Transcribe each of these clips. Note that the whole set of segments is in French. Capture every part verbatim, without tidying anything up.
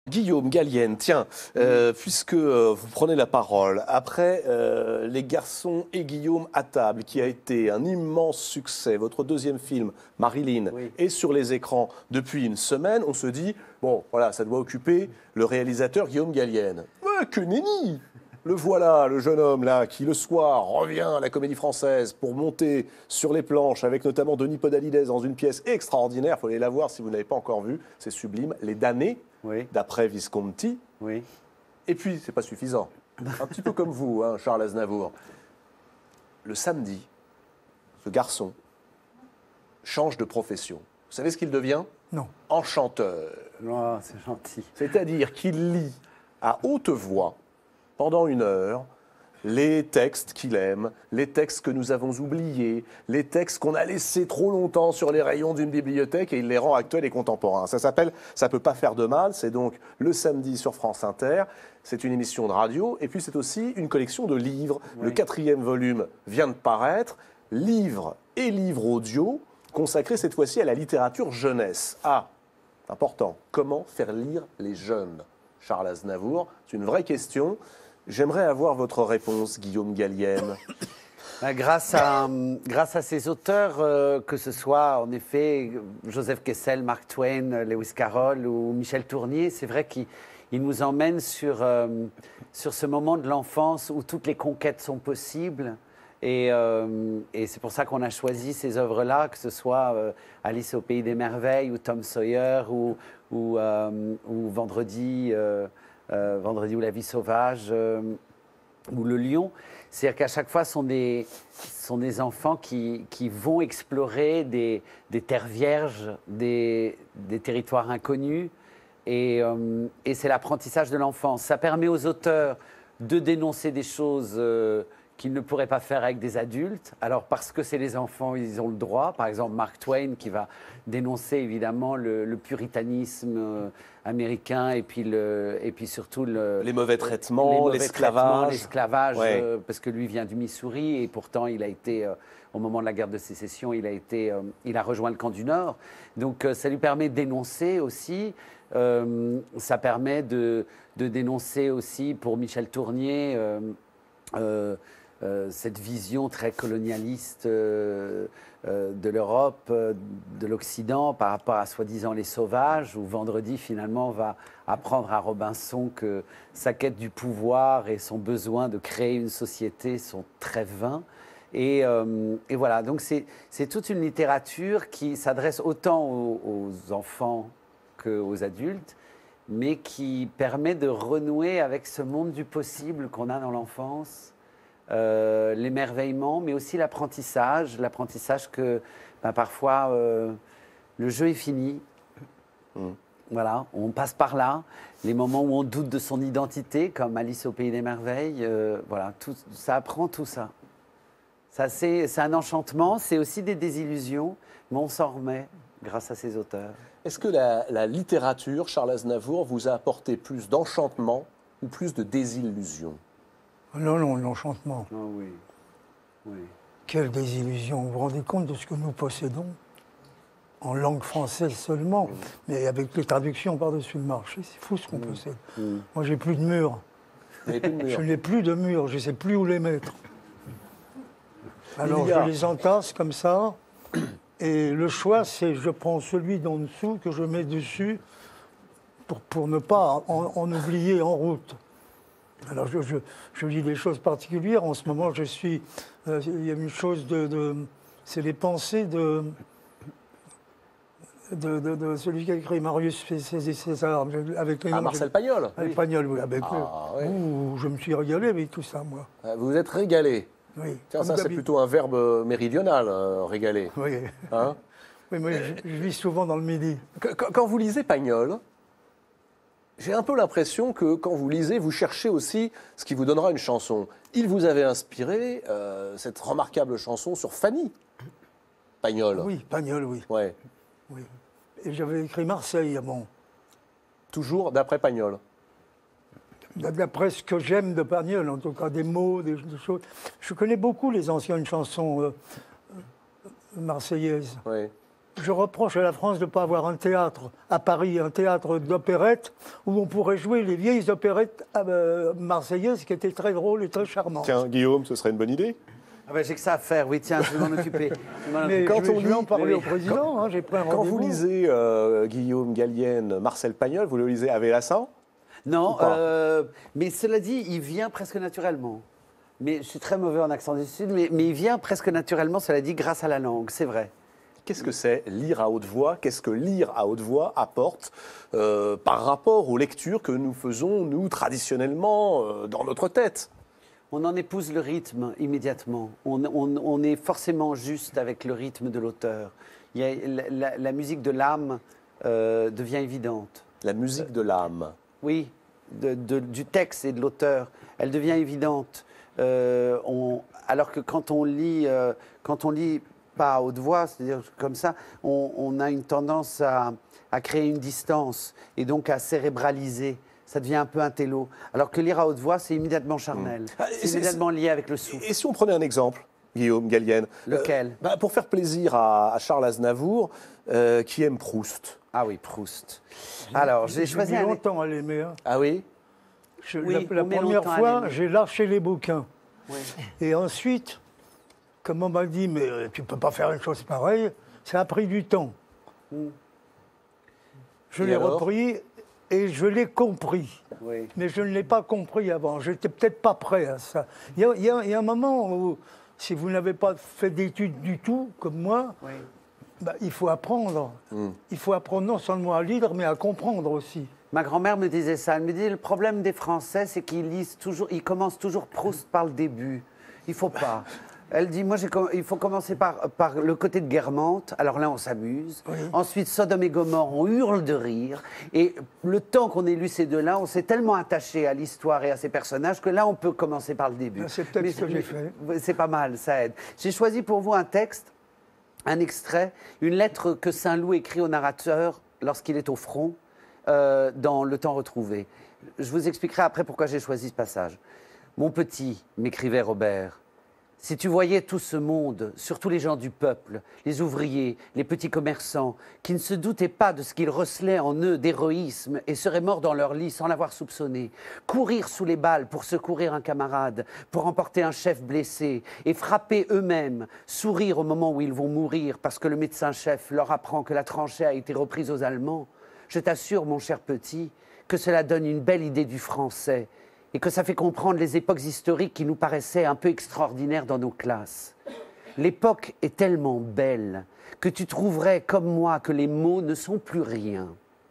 Guillaume Gallienne, tiens, euh, puisque euh, vous prenez la parole, après euh, Les Garçons et Guillaume à table, qui a été un immense succès, votre deuxième film, Marilyn, Oui. est sur les écrans depuis une semaine, on se dit, bon, voilà, ça doit occuper le réalisateur Guillaume Gallienne. Mais que nenni! Le voilà, le jeune homme là, qui le soir revient à la Comédie Française pour monter sur les planches, avec notamment Denis Podalides dans une pièce extraordinaire, il faut aller la voir si vous n'avez pas encore vu, c'est sublime, Les Damnés, Oui. d'après Visconti. Oui. Et puis, c'est pas suffisant. Un petit peu comme vous, hein, Charles Aznavour. Le samedi, ce garçon change de profession. Vous savez ce qu'il devient? Non. Enchanteur. Oh, c'est gentil. C'est-à-dire qu'il lit à haute voix, pendant une heure, les textes qu'il aime, les textes que nous avons oubliés, les textes qu'on a laissés trop longtemps sur les rayons d'une bibliothèque et il les rend actuels et contemporains. Ça s'appelle « Ça peut pas faire de mal », c'est donc le samedi sur France Inter. C'est une émission de radio et puis c'est aussi une collection de livres. Oui. Le quatrième volume vient de paraître, livres et livres audio, consacrés cette fois-ci à la littérature jeunesse. Ah, important, comment faire lire les jeunes? Charles Aznavour, c'est une vraie question. J'aimerais avoir votre réponse, Guillaume Gallienne. Ben, grâce, à, grâce à ces auteurs, euh, que ce soit en effet Joseph Kessel, Mark Twain, Lewis Carroll ou Michel Tournier, c'est vrai qu'ils ils nous emmènent sur, euh, sur ce moment de l'enfance où toutes les conquêtes sont possibles. Et, euh, et c'est pour ça qu'on a choisi ces œuvres-là, que ce soit euh, Alice au Pays des Merveilles ou Tom Sawyer ou, ou, euh, ou Vendredi, euh, euh, Vendredi ou la vie sauvage euh, ou Le Lion. C'est-à-dire qu'à chaque fois, ce sont des, sont des enfants qui, qui vont explorer des, des terres vierges, des, des territoires inconnus. Et, euh, et c'est l'apprentissage de l'enfance. Ça permet aux auteurs de dénoncer des choses euh, qu'ils ne pourraient pas faire avec des adultes. Alors, parce que c'est les enfants, ils ont le droit. Par exemple, Mark Twain, qui va dénoncer évidemment le, le puritanisme euh, américain et puis, le, et puis surtout le, Les mauvais traitements, les mauvais traitements, l'esclavage. l'esclavage, Ouais. euh, parce que lui vient du Missouri et pourtant il a été, euh, au moment de la guerre de sécession, il a, été, euh, il a rejoint le camp du Nord. Donc euh, ça lui permet de dénoncer aussi. Euh, ça permet de, de dénoncer aussi pour Michel Tournier euh, euh, euh, cette vision très colonialiste euh, euh, de l'Europe, euh, de l'Occident par rapport à soi-disant les sauvages, où Vendredi finalement va apprendre à Robinson que sa quête du pouvoir et son besoin de créer une société sont très vains. Et, euh, et voilà, donc c'est c'est toute une littérature qui s'adresse autant aux, aux enfants qu'aux adultes, mais qui permet de renouer avec ce monde du possible qu'on a dans l'enfance, euh, l'émerveillement, mais aussi l'apprentissage, l'apprentissage que ben, parfois euh, le jeu est fini. Mmh. Voilà, on passe par là, les moments où on doute de son identité, comme Alice au Pays des Merveilles, euh, voilà, tout, ça apprend tout ça. Ça c'est c'est un enchantement, c'est aussi des désillusions, mais on s'en remet grâce à ces auteurs. Est-ce que la, la littérature, Charles Aznavour, vous a apporté plus d'enchantement ou plus de désillusion? Non, non, l'enchantement. Oh oui, oui. Quelle désillusion. Vous vous rendez compte de ce que nous possédons en langue française seulement, mais avec les traductions par-dessus le marché. C'est fou ce qu'on possède. Mm. Moi, j'ai plus de murs. Vous n'avez plus de mur. Je n'ai plus de murs. Je ne sais plus où les mettre. Alors, Il y a- je les entasse comme ça. Et le choix, c'est je prends celui d'en dessous que je mets dessus pour, pour ne pas en, en oublier en route. Alors, je, je, je lis des choses particulières. En ce moment, je suis... euh, il y a une chose de... de c'est les pensées de, de, de, de celui qui a écrit Marius et César. Avec les Ah, noms, Marcel je- Pagnol. avec Pagnol, oui. Avec Ah, eux. ouais. Ouh, je me suis régalé avec tout ça, moi. Ah, vous vous êtes régalé. Oui. Tiens, Comme ça c'est d'habitude. plutôt un verbe méridional, euh, régalé. Oui. Hein? Oui, moi, je, je vis souvent dans le Midi. Qu- Quand quand vous lisez Pagnol, j'ai un peu l'impression que quand vous lisez, vous cherchez aussi ce qui vous donnera une chanson. Il vous avait inspiré euh, cette remarquable chanson sur Fanny, Pagnol. Oui, Pagnol, oui. Ouais. oui. Et j'avais écrit Marseille avant. Toujours d'après Pagnol. D'après ce que j'aime de Pagnol, en tout cas des mots, des, des choses. Je connais beaucoup les anciennes chansons euh, euh, marseillaises. Ouais. je reproche à la France de ne pas avoir un théâtre à Paris, un théâtre d'opérette, où on pourrait jouer les vieilles opérettes euh, marseillaises qui étaient très drôles et très charmantes. Tiens, Guillaume, ce serait une bonne idée. Ah ben, j'ai que ça à faire, oui, tiens, je vais m'en occuper. Je vais m'en Mais occuper. quand je vais, on je vais en lit- parler oui. au président, hein, j'ai pris un Quand vous rendez-vous. lisez euh, Guillaume Gallienne, Marcel Pagnol, vous le lisez à Vélassin? Non, Ou pas euh, mais cela dit, il vient presque naturellement. Mais je suis très mauvais en accent du Sud, mais, mais il vient presque naturellement, cela dit, grâce à la langue, c'est vrai. Qu'est-ce que c'est lire à haute voix? Qu'est-ce que lire à haute voix apporte euh, par rapport aux lectures que nous faisons, nous, traditionnellement, euh, dans notre tête? On en épouse le rythme immédiatement. On, on- on est forcément juste avec le rythme de l'auteur. Il y a- la, la- la musique de l'âme euh, devient évidente. La musique de l'âme. Oui, de- de- du texte et de l'auteur. Elle devient évidente. Euh, on- alors que quand on lit, euh, quand on lit pas à haute voix, c'est-à-dire comme ça, on, on a une tendance à, à créer une distance et donc à cérébraliser. Ça devient un peu un télo. Alors que lire à haute voix, c'est immédiatement charnel. Ah, et C'est c'est- immédiatement lié avec le souffle. Et si on prenait un exemple, Guillaume Gallienne? Lequel? bah, Pour faire plaisir à, à Charles Aznavour, euh, qui aime Proust. Ah oui, Proust. Alors, j'ai choisi mis un... longtemps à l'aimer. hein. Ah oui? Je- Oui, la la on met première longtemps à fois, l'aimer. j'ai lâché les bouquins. Oui. Et ensuite, comme on m'a dit, mais euh, tu ne peux pas faire une chose pareille, ça a pris du temps. Je Et l'ai alors repris et je l'ai compris. Oui. Mais je ne l'ai pas compris avant. Je n'étais peut-être pas prêt à ça. Il y a, il y a- il y a un moment où, si vous n'avez pas fait d'études du tout, comme moi, Oui. bah, il faut apprendre. Il faut apprendre non seulement à lire, mais à comprendre aussi. Ma grand-mère me disait ça. Elle me dit le problème des Français, c'est qu'ils lisent toujours, ils commencent toujours Proust par le début. Il faut pas. Elle dit, moi, j'ai comm- il faut commencer par, par le côté de Guermantes. Alors là, on s'amuse. Ensuite, Sodome et Gomorrhe, on hurle de rire. Et le temps qu'on ait lu ces deux-là, on s'est tellement attaché à l'histoire et à ces personnages que là, on peut commencer par le début. Ben, c'est peut-être Mais ce que j'ai fait. mais C'est pas mal, ça aide. J'ai choisi pour vous un texte, un extrait, une lettre que Saint-Loup écrit au narrateur lorsqu'il est au front, euh, dans Le Temps retrouvé. Je vous expliquerai après pourquoi j'ai choisi ce passage. Mon petit, m'écrivait Robert, si tu voyais tout ce monde, surtout les gens du peuple, les ouvriers, les petits commerçants, qui ne se doutaient pas de ce qu'ils recelaient en eux d'héroïsme et seraient morts dans leur lit sans l'avoir soupçonné, courir sous les balles pour secourir un camarade, pour emporter un chef blessé et frapper eux-mêmes, sourire au moment où ils vont mourir parce que le médecin-chef leur apprend que la tranchée a été reprise aux Allemands, je t'assure, mon cher petit, que cela donne une belle idée du français et que ça fait comprendre les époques historiques qui nous paraissaient un peu extraordinaires dans nos classes. L'époque est tellement belle que tu trouverais, comme moi, que les mots ne sont plus rien.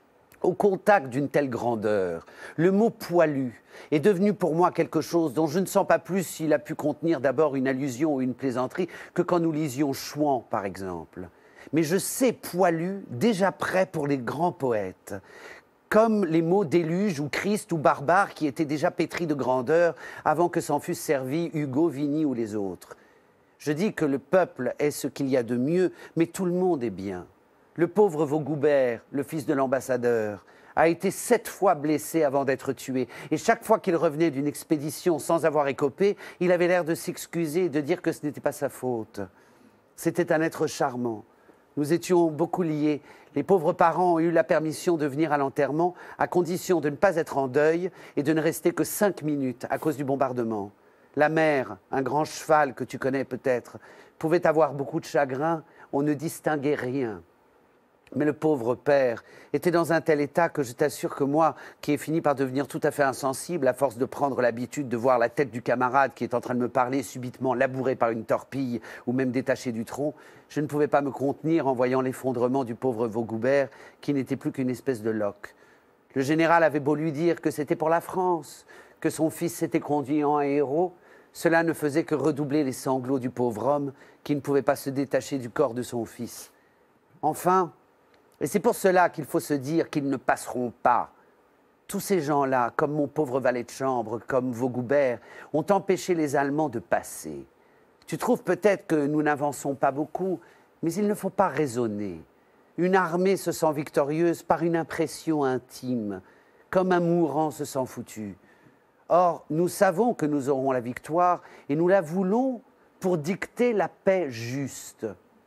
Au contact d'une telle grandeur, le mot poilu est devenu pour moi quelque chose dont je ne sens pas plus s'il a pu contenir d'abord une allusion ou une plaisanterie que quand nous lisions Chouan, par exemple. Mais je sais poilu déjà prêt pour les grands poètes, comme les mots déluge ou Christ ou barbare qui étaient déjà pétris de grandeur avant que s'en fussent servis Hugo, Vigny ou les autres. Je dis que le peuple est ce qu'il y a de mieux, mais tout le monde est bien. Le pauvre Vaugoubert, le fils de l'ambassadeur, a été sept fois blessé avant d'être tué. Et chaque fois qu'il revenait d'une expédition sans avoir écopé, il avait l'air de s'excuser et de dire que ce n'était pas sa faute. C'était un être charmant. Nous étions beaucoup liés. Les pauvres parents ont eu la permission de venir à l'enterrement à condition de ne pas être en deuil et de ne rester que cinq minutes à cause du bombardement. La mère, un grand cheval que tu connais peut-être, pouvait avoir beaucoup de chagrin, on ne distinguait rien. Mais le pauvre père était dans un tel état que je t'assure que moi, qui ai fini par devenir tout à fait insensible à force de prendre l'habitude de voir la tête du camarade qui est en train de me parler subitement labouré par une torpille ou même détaché du tronc, je ne pouvais pas me contenir en voyant l'effondrement du pauvre Vaugoubert qui n'était plus qu'une espèce de loque. Le général avait beau lui dire que c'était pour la France, que son fils s'était conduit en héros, cela ne faisait que redoubler les sanglots du pauvre homme qui ne pouvait pas se détacher du corps de son fils. Enfin, et c'est pour cela qu'il faut se dire qu'ils ne passeront pas. Tous ces gens-là, comme mon pauvre valet de chambre, comme Vaugoubert, ont empêché les Allemands de passer. Tu trouves peut-être que nous n'avançons pas beaucoup, mais il ne faut pas raisonner. Une armée se sent victorieuse par une impression intime, comme un mourant se sent foutu. Or, nous savons que nous aurons la victoire et nous la voulons pour dicter la paix juste.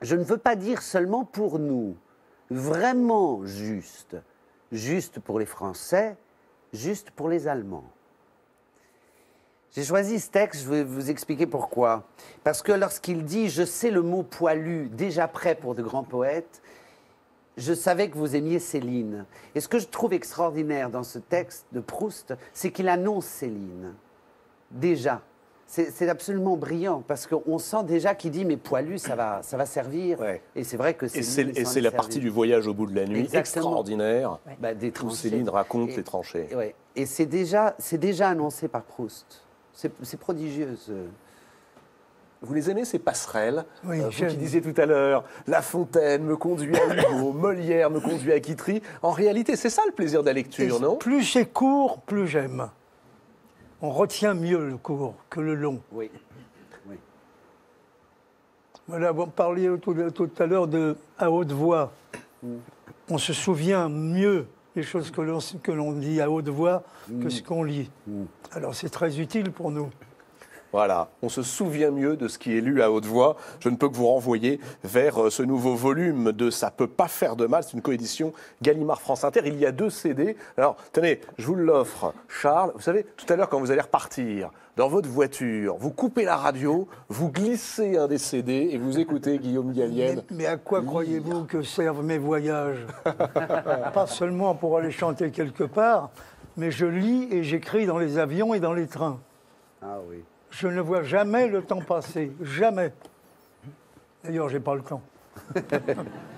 je ne veux pas dire seulement pour nous, vraiment juste, juste pour les Français, juste pour les Allemands. J'ai choisi ce texte, je vais vous expliquer pourquoi. Parce que lorsqu'il dit « Je sais le mot poilu, déjà prêt pour de grands poètes », je savais que vous aimiez Céline. Et ce que je trouve extraordinaire dans ce texte de Proust, c'est qu'il annonce Céline, déjà. C'est absolument brillant, parce qu'on sent déjà qu'il dit « Mais poilu, ça va, ça va servir ouais. ». Et c'est vrai que Céline... Et c'est la partie du voyage au bout de la nuit, exactement. Extraordinaire, ouais. bah, des où Céline raconte et, les tranchées. Et, ouais. et c'est déjà, déjà annoncé par Proust. C'est prodigieux. Ce... Vous les aimez, ces passerelles oui, euh, Vous qui disiez tout à l'heure, La Fontaine me conduit à Hugo, Molière me conduit à Guitry. En réalité, c'est ça le plaisir de la lecture, non? Plus c'est court, plus j'aime. On retient mieux le court que le long. Oui. oui. Voilà, vous parliez tout, tout à l'heure de à haute voix. Mm. On se souvient mieux des choses que l'on dit à haute voix que ce qu'on lit. Mm. Alors c'est très utile pour nous. Voilà, on se souvient mieux de ce qui est lu à haute voix. Je ne peux que vous renvoyer vers ce nouveau volume de Ça peut pas faire de mal. C'est une coédition Gallimard France Inter. Il y a deux C D. Alors, tenez, je vous l'offre, Charles. Vous savez, tout à l'heure, quand vous allez repartir dans votre voiture, vous coupez la radio, vous glissez un des C D et vous écoutez Guillaume Gallienne. Mais, mais à quoi croyez-vous que servent mes voyages? Pas seulement pour aller chanter quelque part, mais je lis et j'écris dans les avions et dans les trains. Ah oui. Je ne vois jamais le temps passer, jamais. D'ailleurs, j'ai pas le temps.